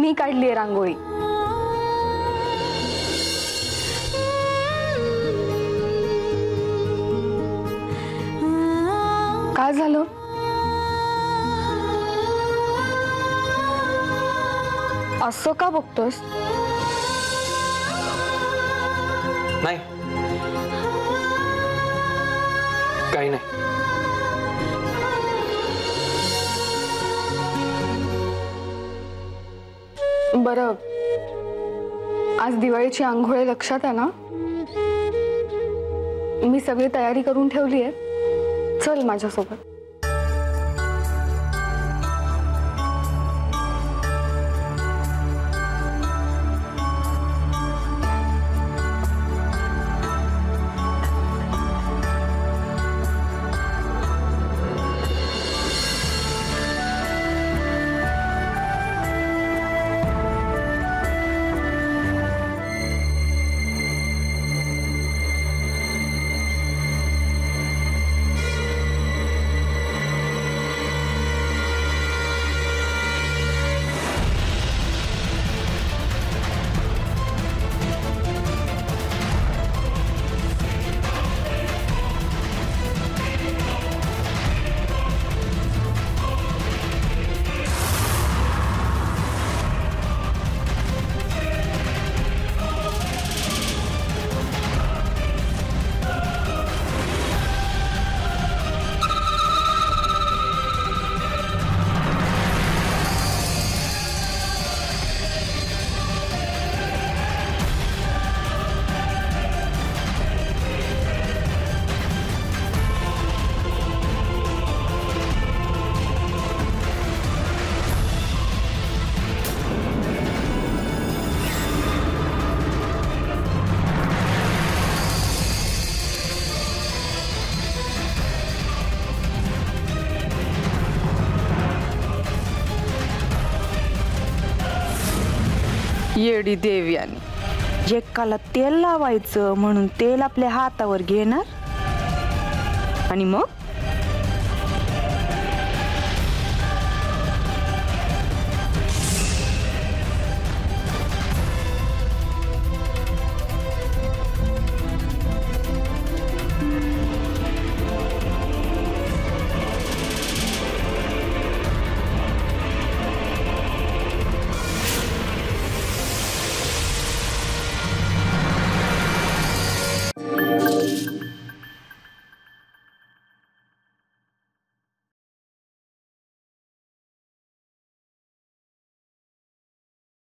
मी काढली रांगोळी। काय झालं? असं का बघतोस? नाही, काही नाही। बरं, आज दिवाळीची आंघोळ लक्षात आहे ना? मी सगळी तयारी करून ठेवली आहे, चल माझ्यासोबत। येडी देवयानी, एकाला तेल लावायचं म्हणून तेल आपल्या हातावर घेणार आणि मग